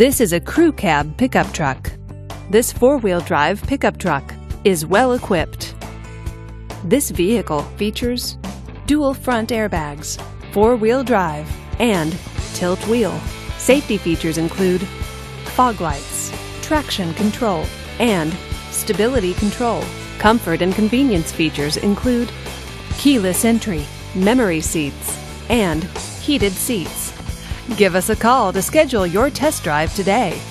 This is a crew cab pickup truck. This four-wheel drive pickup truck is well equipped. This vehicle features dual front airbags, four-wheel drive, and tilt wheel. Safety features include fog lights, traction control, and stability control. Comfort and convenience features include keyless entry, memory seats, and heated seats. Give us a call to schedule your test drive today.